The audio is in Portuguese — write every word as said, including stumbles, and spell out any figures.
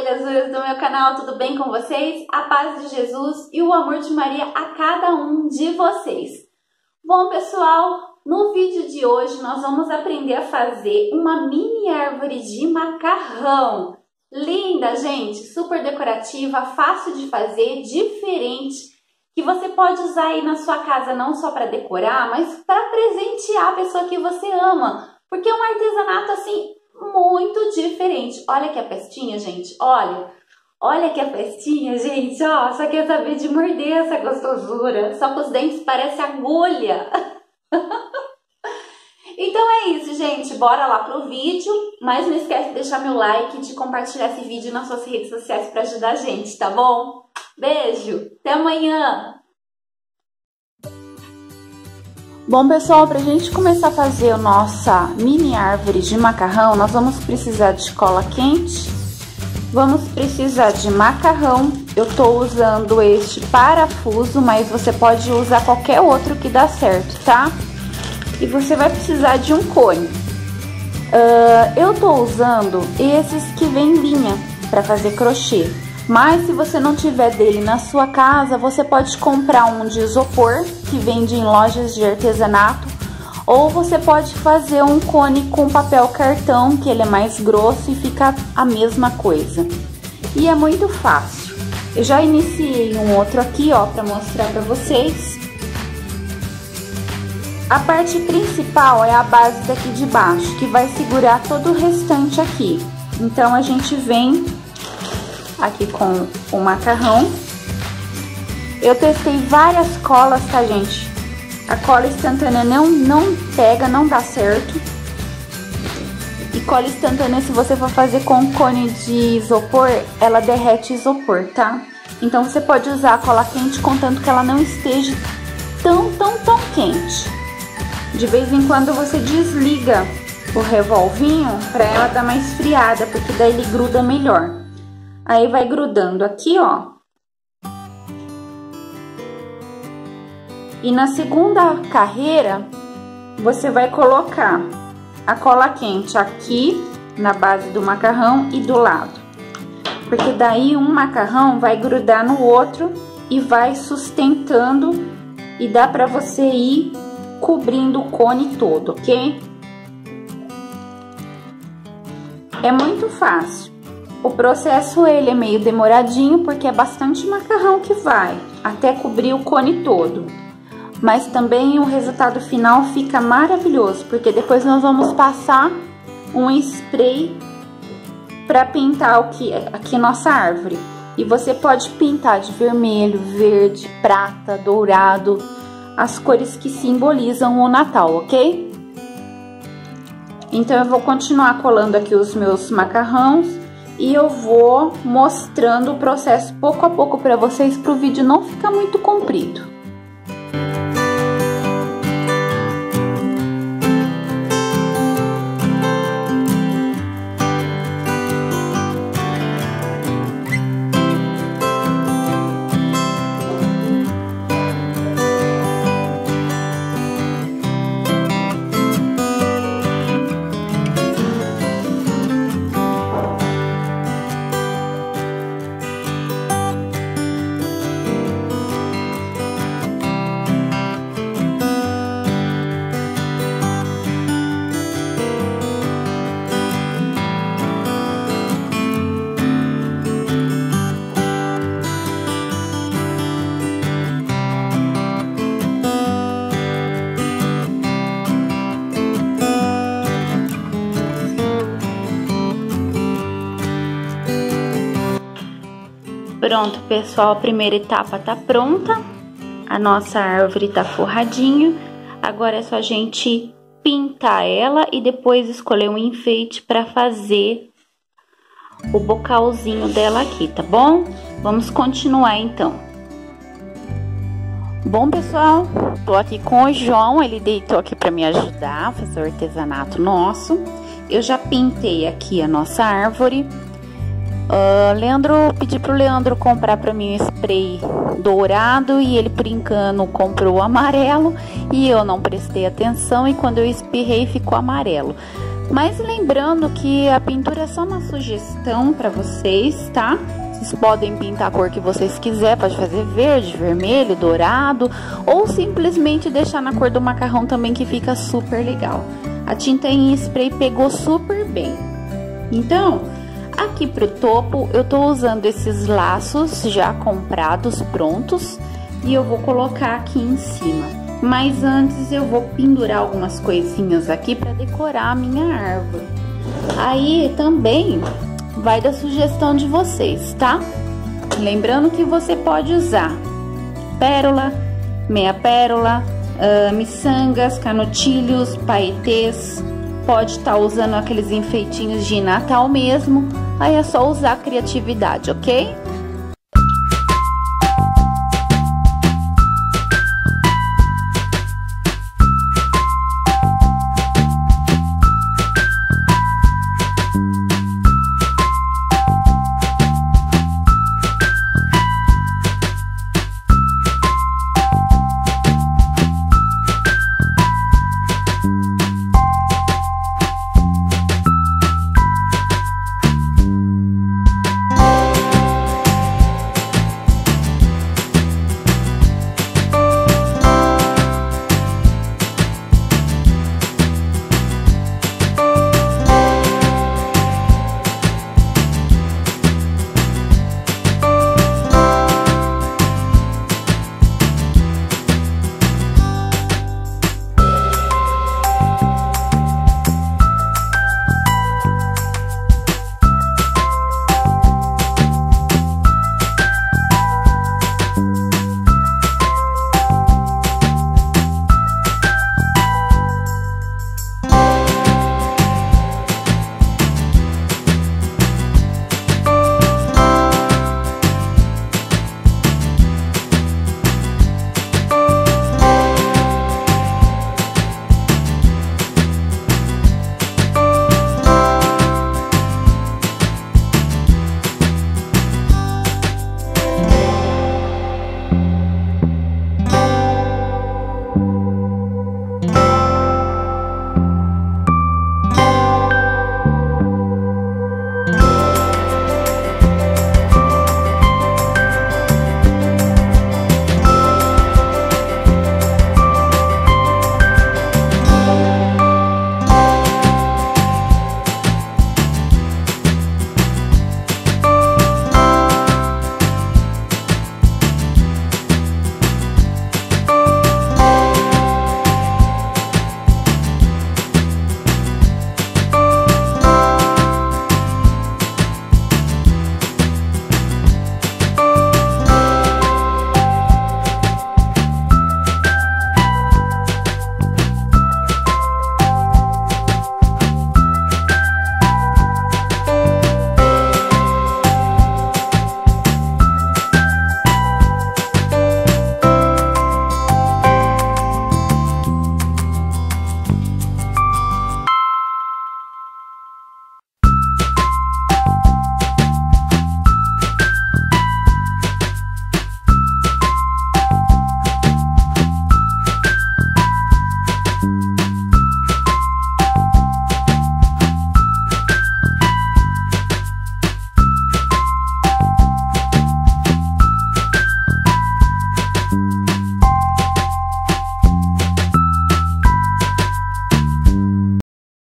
belezuras do meu canal, tudo bem com vocês? A paz de Jesus e o amor de Maria a cada um de vocês. Bom, pessoal, no vídeo de hoje nós vamos aprender a fazer uma mini árvore de macarrão. Linda, gente, super decorativa, fácil de fazer, diferente, que você pode usar aí na sua casa não só para decorar, mas para presentear a pessoa que você ama, porque é um artesanato assim muito diferente. Olha aqui a pestinha, gente, olha, olha aqui a pestinha, gente, ó, só quer saber de morder essa gostosura, só que os dentes parecem agulha. Então é isso, gente, bora lá pro vídeo, mas não esquece de deixar meu like e de compartilhar esse vídeo nas suas redes sociais para ajudar a gente, tá bom? Beijo, até amanhã! Bom, pessoal, pra gente começar a fazer a nossa mini árvore de macarrão, nós vamos precisar de cola quente, vamos precisar de macarrão. Eu tô usando este parafuso, mas você pode usar qualquer outro que dá certo, tá? E você vai precisar de um cone. Uh, eu tô usando esses que vem linha para fazer crochê. Mas se você não tiver dele na sua casa, você pode comprar um de isopor, que vende em lojas de artesanato. Ou você pode fazer um cone com papel cartão, que ele é mais grosso e fica a mesma coisa. E é muito fácil. Eu já iniciei um outro aqui, ó, para mostrar para vocês. A parte principal é a base daqui de baixo, que vai segurar todo o restante aqui. Então, a gente vem aqui com o macarrão. Eu testei várias colas, tá, gente? A cola instantânea não, não pega, não dá certo. E cola instantânea, se você for fazer com cone de isopor, ela derrete isopor, tá? Então, você pode usar a cola quente, contanto que ela não esteja tão, tão, tão quente. De vez em quando você desliga o revolvinho para ela dar mais esfriada, porque daí ele gruda melhor. Aí vai grudando aqui, ó. E na segunda carreira, você vai colocar a cola quente aqui na base do macarrão e do lado. Porque daí um macarrão vai grudar no outro e vai sustentando e dá para você ir cobrindo o cone todo, ok? É muito fácil. O processo ele é meio demoradinho porque é bastante macarrão que vai até cobrir o cone todo. Mas também o resultado final fica maravilhoso, porque depois nós vamos passar um spray para pintar o que aqui nossa árvore. E você pode pintar de vermelho, verde, prata, dourado, as cores que simbolizam o Natal, ok? Então eu vou continuar colando aqui os meus macarrões e eu vou mostrando o processo pouco a pouco para vocês, para o vídeo não ficar muito comprido. Pronto, pessoal, a primeira etapa tá pronta, a nossa árvore tá forradinho, agora é só a gente pintar ela e depois escolher um enfeite para fazer o bocalzinho dela aqui, tá bom? Vamos continuar então. Bom, pessoal, tô aqui com o João, ele deitou aqui para me ajudar a fazer o artesanato nosso. Eu já pintei aqui a nossa árvore. Uh, Leandro, pedi pro Leandro comprar para mim um spray dourado e ele, por engano, comprou o amarelo e eu não prestei atenção e quando eu espirrei ficou amarelo. Mas lembrando que a pintura é só uma sugestão para vocês, tá? Vocês podem pintar a cor que vocês quiserem, pode fazer verde, vermelho, dourado, ou simplesmente deixar na cor do macarrão também, que fica super legal. A tinta em spray pegou super bem. Então, aqui pro topo eu tô usando esses laços já comprados, prontos, e eu vou colocar aqui em cima. Mas antes eu vou pendurar algumas coisinhas aqui para decorar a minha árvore. Aí também vai da sugestão de vocês, tá? Lembrando que você pode usar pérola, meia pérola, uh, miçangas, canutilhos, paetês. Pode estar usando aqueles enfeitinhos de Natal mesmo. Aí é só usar a criatividade, ok?